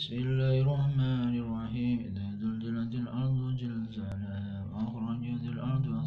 بسم الله الرحمن الرحيم إذا زلزلت الأرض زلزالها وأخرجت الأرض